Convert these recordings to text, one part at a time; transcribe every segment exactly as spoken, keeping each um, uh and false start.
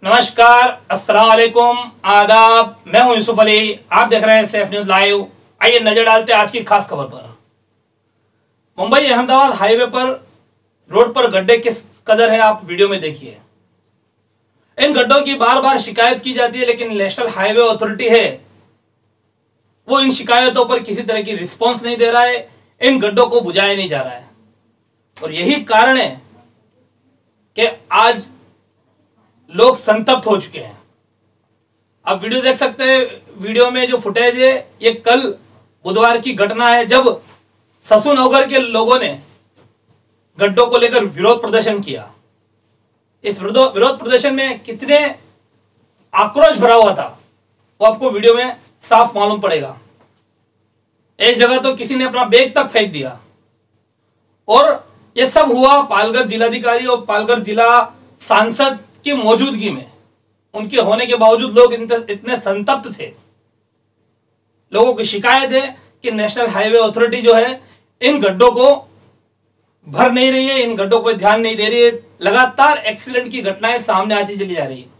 नमस्कार, अस्सलाम वालेकुम, आदाब। मैं हूं यूसुफ अली, आप देख रहे हैं सेफ न्यूज लाइव। आइए नजर डालते हैं आज की खास खबर पर। मुंबई अहमदाबाद हाईवे पर रोड पर गड्ढे किस कदर है, आप वीडियो में देखिए। इन गड्ढों की बार बार शिकायत की जाती है, लेकिन नेशनल हाईवे अथॉरिटी है वो इन शिकायतों पर किसी तरह की रिस्पॉन्स नहीं दे रहा है, इन गड्ढों को बुझाया नहीं जा रहा है। और यही कारण है कि आज लोग संतप्त हो चुके हैं। आप वीडियो देख सकते हैं। वीडियो में जो फुटेज है ये कल बुधवार की घटना है, जब ससुनगर के लोगों ने गड्ढों को लेकर विरोध प्रदर्शन किया। इस विरोध प्रदर्शन में कितने आक्रोश भरा हुआ था वो आपको वीडियो में साफ मालूम पड़ेगा। एक जगह तो किसी ने अपना बैग तक फेंक दिया। और ये सब हुआ पालघर जिलाधिकारी और पालघर जिला सांसद की मौजूदगी में। उनके होने के बावजूद लोग इतने संतप्त थे। लोगों की शिकायत है कि नेशनल हाईवे अथॉरिटी जो है इन गड्ढों को भर नहीं रही है, इन गड्ढों पर ध्यान नहीं दे रही है। लगातार एक्सीडेंट की घटनाएं सामने आती चली जा रही है।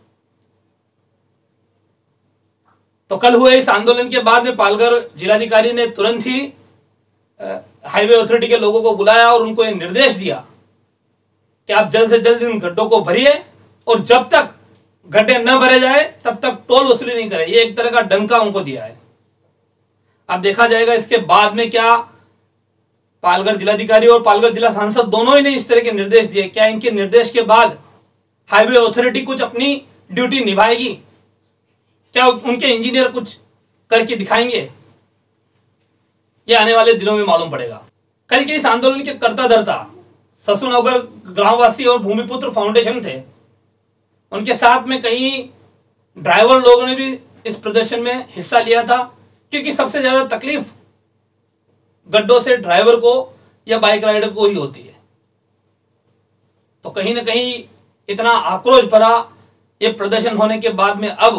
तो कल हुए इस आंदोलन के बाद में पालघर जिलाधिकारी ने तुरंत ही हाईवे अथॉरिटी के लोगों को बुलाया और उनको ये निर्देश दिया कि आप जल्द से जल्द इन गड्ढों को भरिए और जब तक गड्ढे न भरे जाए तब तक टोल वसूली नहीं करें। ये एक तरह का डंका उनको दिया है। अब देखा जाएगा इसके बाद में क्या पालघर जिलाधिकारी और पालघर जिला सांसद दोनों ही ने इस तरह के निर्देश दिए। क्या इनके निर्देश के बाद हाईवे अथॉरिटी कुछ अपनी ड्यूटी निभाएगी? क्या उनके इंजीनियर कुछ करके दिखाएंगे? ये आने वाले दिनों में मालूम पड़ेगा। कल के इस आंदोलन के कर्ता धर्ता ससुनगर ग्रामवासी और भूमिपुत्र फाउंडेशन थे। उनके साथ में कई ड्राइवर लोगों ने भी इस प्रदर्शन में हिस्सा लिया था, क्योंकि सबसे ज्यादा तकलीफ गड्ढों से ड्राइवर को या बाइक राइडर को ही होती है। तो कहीं ना कहीं इतना आक्रोश भरा ये प्रदर्शन होने के बाद में अब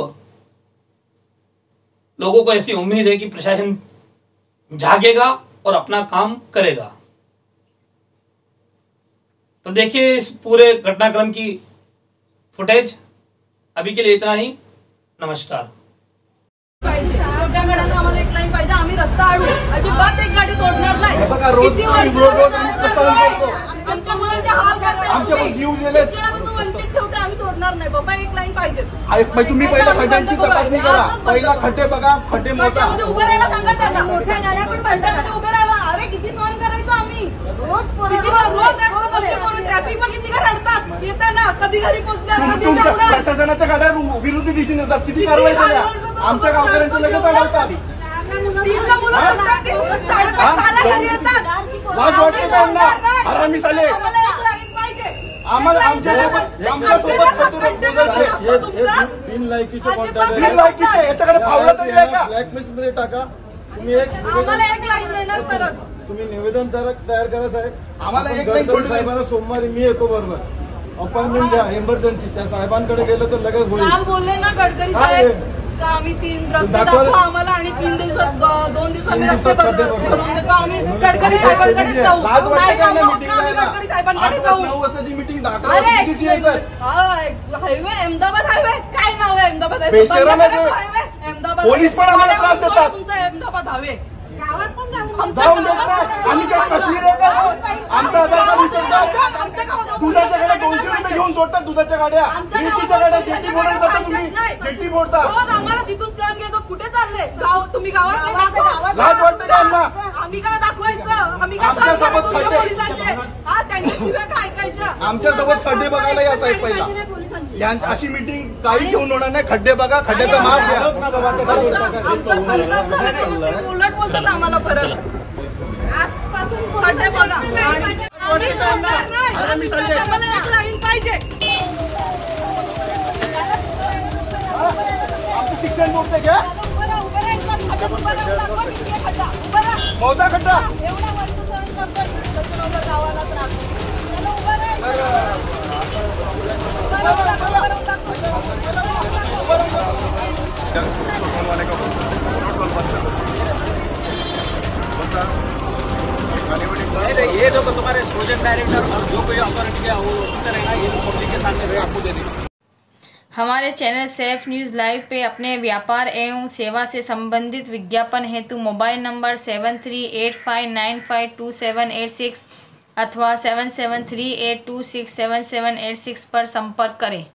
लोगों को ऐसी उम्मीद है कि प्रशासन जागेगा और अपना काम करेगा। तो देखिए इस पूरे घटनाक्रम की फुटेज। अभी के लिए इतना ही। नमस्कार। छोट्या गाड्यांना आम्हाला एक लाईन पाहिजे, आम्ही रस्ता आडू अजिबात एक गाडी सोडणार नाही। आमच्या मुलांचे हाल करतात, आमचे जीव गेले, शिक्षणापासून वंचित ठेवते, आम्ही सोडणार नाही बाबा। एक लाईन पाहिजे। तुम्ही पहिला खड्ड्यांची तपासणी करा, पहिला खड्डे बघा, खड्डे मोजा, उभं राहायला सांगा त्यांना। मोठ्या गाड्या पण खड्ड्यामध्ये उभं राहायला। अरे किती सहन करायचं आम्ही? रोज ट्रॅफिक पण किती रडतात येताना, कधी घरी पोहोचल्या, प्रशासनाच्या गाड्या विरोधी दिशेने जातात, किती कारवाई झाल्या? आमच्या गावकऱ्यांचं लगेच अडवतात। लाज वाटते का यांना? आरामी साले आम्हाला आमच्यासोबत तीन लायकीचे कॉन्ट्रॅक्ट, तीन लायकीचे याच्याकडे फावलं तरी आहे का? ब्लॅकलिस्ट मध्ये टाका तुम्ही। एक आम्हाला एक लाईन देणार परत तुम्ही निवेदन तयार करा साहेब। आम्हाला एक लाईन साहेबांना सोमवारी मी येतो बरोबर, अपॉइंटमेंट द्या इमर्जन्सी। त्या साहेबांकडे गेलं तर लगेच होईल। काल बोलले ना गडकरी साहेब का आम्ही तीन रस्ते दाखवा आम्हाला आणि तीन दिवसात दोन दिवसांनी रस्ते भरून देतो आम्ही। गडकरी साहेबांकडे जाऊ, गडकरी साहेबांकडे जाऊ। नऊ वाजताची मीटिंग हायवे अहमदाबाद हायवे काय नाव आहे? अहमदाबाद हायवे अहमदाबाद पोलीस पण आम्हाला त्रास देतात। तुमचा अहमदाबाद हायवे गावात पण जाऊन देत नाही आम्ही. काय कश्मीर आहे का? आमचा आधार कार्ड विचारतात, दुधाच्या गाड्या दोनशे रुपये घेऊन सोडतात, दुधाच्या गाड्या, रेतीच्या गाड्या, शेती बोर्डात जाता तुम्ही, शेती बोर्डता आम्हाला तिथून प्लॅन घेतो। कुठे चालले? गाव तुम्ही गावात लाज वाटते का यांना? आम्ही काय दाखवायचं? आम्ही काय पोलिसांचे हा त्यांची शिव्या काय ऐकायचं? आमच्यासोबत खड्डे बघायला या साहेब पहिला। यांची अशी मीटिंग काही घेऊन होणार नाही। खड्डे बघा, खड्ड्याचा माप घ्या। उलट बोलतात आम्हाला परत। आजपासून खड्डे बघा, लाईन पाहिजे। शिक्षण बोलते क्या मोजा खड्डा एवढा वर्ष सहन करतोय गावाला त्रास। ये जो तुम्हारे प्रोजेक्ट डायरेक्टर और जो कोई अथॉरिटी है वो ऑफिसर है ना, ये पब्लिक के सामने आपको दे देंगे। हमारे चैनल सेफ न्यूज़ लाइव पे अपने व्यापार एवं सेवा से संबंधित विज्ञापन हेतु mobile number seven three eight five nine five two seven eight six अथवा seven seven three eight two six seven seven eight six पर संपर्क करें।